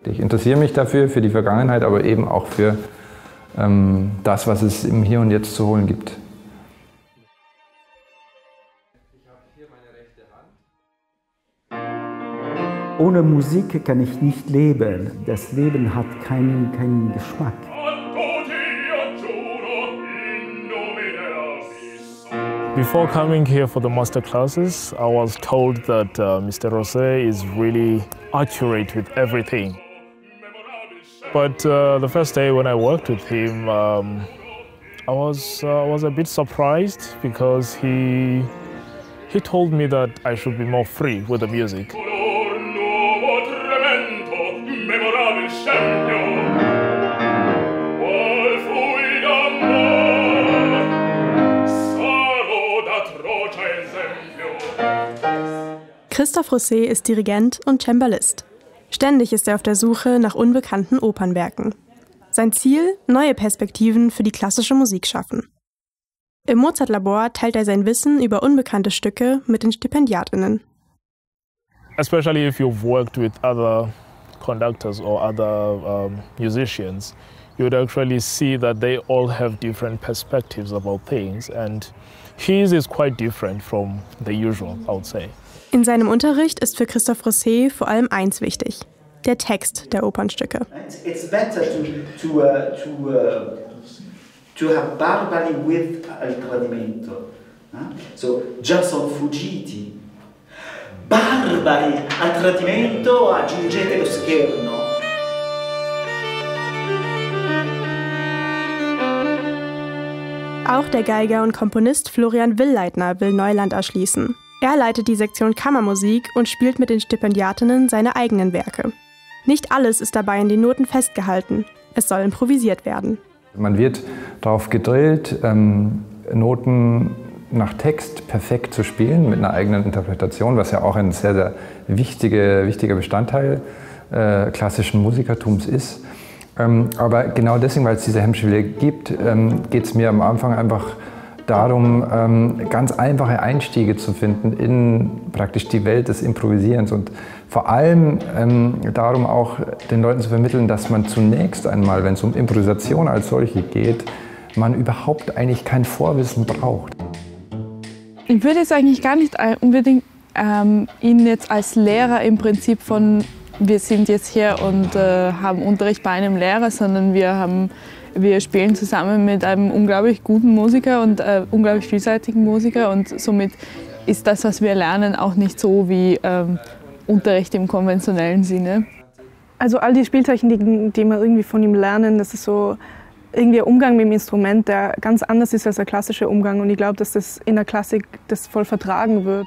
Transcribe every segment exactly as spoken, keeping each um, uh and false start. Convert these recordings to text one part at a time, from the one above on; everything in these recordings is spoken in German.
Ich interessiere mich dafür, für die Vergangenheit, aber eben auch für ähm, das, was es im Hier und Jetzt zu holen gibt. Ohne Musik kann ich nicht leben. Das Leben hat keinen, keinen Geschmack. Before coming here for the master classes, I was told that uh, Mister Rosé is really accurate with everything. But uh, the first day when I worked with him, um, I was uh, was a bit surprised because he he told me that I should be more free with the music. Christophe Rosé ist Dirigent und Cembalist. Ständig ist er auf der Suche nach unbekannten Opernwerken. Sein Ziel: neue Perspektiven für die klassische Musik schaffen. Im Mozart-Labor teilt er sein Wissen über unbekannte Stücke mit den StipendiatInnen. Especially if you've worked with other conductors or other um, musicians, you would actually see that they all have different perspectives about things, and his is quite different from the usual, I would say. In seinem Unterricht ist für Christophe Rosé vor allem eins wichtig: der Text der Opernstücke. It's better to to uh, to uh, to have Barbari with al tradimento. So Jason Fugiti. Barbari al tradimento, aggiungete lo scherno. Auch der Geiger und Komponist Florian Willleitner will Neuland erschließen. Er leitet die Sektion Kammermusik und spielt mit den Stipendiatinnen seine eigenen Werke. Nicht alles ist dabei in den Noten festgehalten. Es soll improvisiert werden. Man wird darauf gedrillt, ähm, Noten nach Text perfekt zu spielen, mit einer eigenen Interpretation, was ja auch ein sehr, sehr wichtige, wichtiger Bestandteil äh, klassischen Musikertums ist. Ähm, aber genau deswegen, weil es diese Hemmschwelle gibt, ähm, geht es mir am Anfang einfach darum, ähm, ganz einfache Einstiege zu finden in praktisch die Welt des Improvisierens und vor allem ähm, darum auch den Leuten zu vermitteln, dass man zunächst einmal, wenn es um Improvisation als solche geht, man überhaupt eigentlich kein Vorwissen braucht. Ich würde jetzt eigentlich gar nicht unbedingt ähm, ihn jetzt als Lehrer im Prinzip von wir sind jetzt hier und äh, haben Unterricht bei einem Lehrer, sondern wir haben Wir spielen zusammen mit einem unglaublich guten Musiker und äh, unglaublich vielseitigen Musiker und somit ist das, was wir lernen, auch nicht so wie ähm, Unterricht im konventionellen Sinne. Also all die Spieltechniken, die wir irgendwie von ihm lernen, das ist so irgendwie ein Umgang mit dem Instrument, der ganz anders ist als der klassische Umgang und ich glaube, dass das in der Klassik das voll vertragen wird.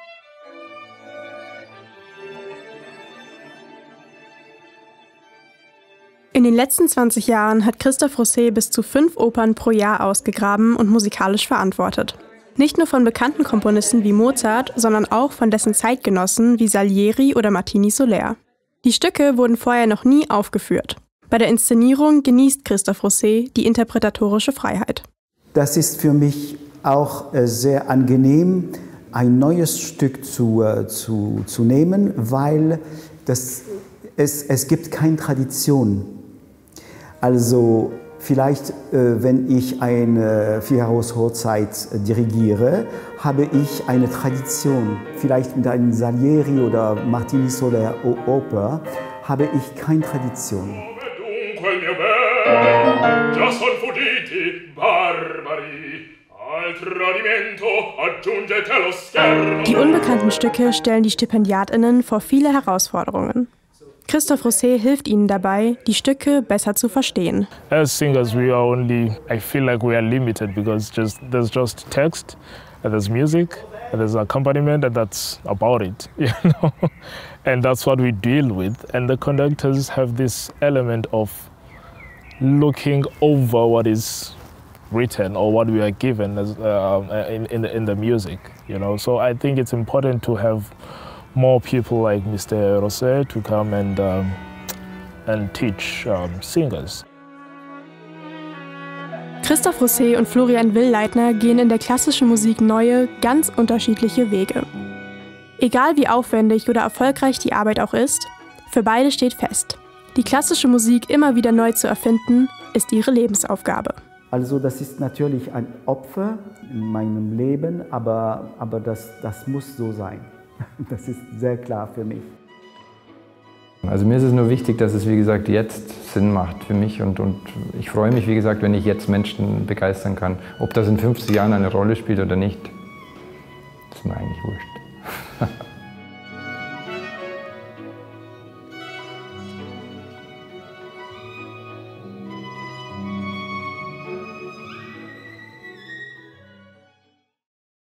In den letzten zwanzig Jahren hat Christophe Rosé bis zu fünf Opern pro Jahr ausgegraben und musikalisch verantwortet. Nicht nur von bekannten Komponisten wie Mozart, sondern auch von dessen Zeitgenossen wie Salieri oder Martini Soler. Die Stücke wurden vorher noch nie aufgeführt. Bei der Inszenierung genießt Christophe Rosé die interpretatorische Freiheit. Das ist für mich auch sehr angenehm, ein neues Stück zu, zu, zu nehmen, weil das, es, es gibt keine Tradition. Also vielleicht, äh, wenn ich eine Figaros Hochzeit dirigiere, habe ich eine Tradition. Vielleicht mit einem Salieri oder Martini Soler Oper habe ich keine Tradition. Die unbekannten Stücke stellen die StipendiatInnen vor viele Herausforderungen. Christophe Rosé hilft ihnen dabei, die Stücke besser zu verstehen. As singers, we are only, I feel like we are limited because just, there's just text, and there's music, and there's accompaniment, and that's about it, you know? And that's what we deal with. And the conductors have this element of looking over what is written or what we are given as, uh, in, in, the, in the music, you know? So I think it's important to have more people like Mister Rosé to come and, um, and teach um, singers. Christophe Rosé und Florian Willleitner gehen in der klassischen Musik neue, ganz unterschiedliche Wege. Egal wie aufwendig oder erfolgreich die Arbeit auch ist, für beide steht fest: Die klassische Musik immer wieder neu zu erfinden, ist ihre Lebensaufgabe. Also das ist natürlich ein Opfer in meinem Leben, aber, aber das, das muss so sein. Das ist sehr klar für mich. Also mir ist es nur wichtig, dass es, wie gesagt, jetzt Sinn macht für mich und, und ich freue mich, wie gesagt, wenn ich jetzt Menschen begeistern kann. Ob das in fünfzig Jahren eine Rolle spielt oder nicht, ist mir eigentlich wurscht.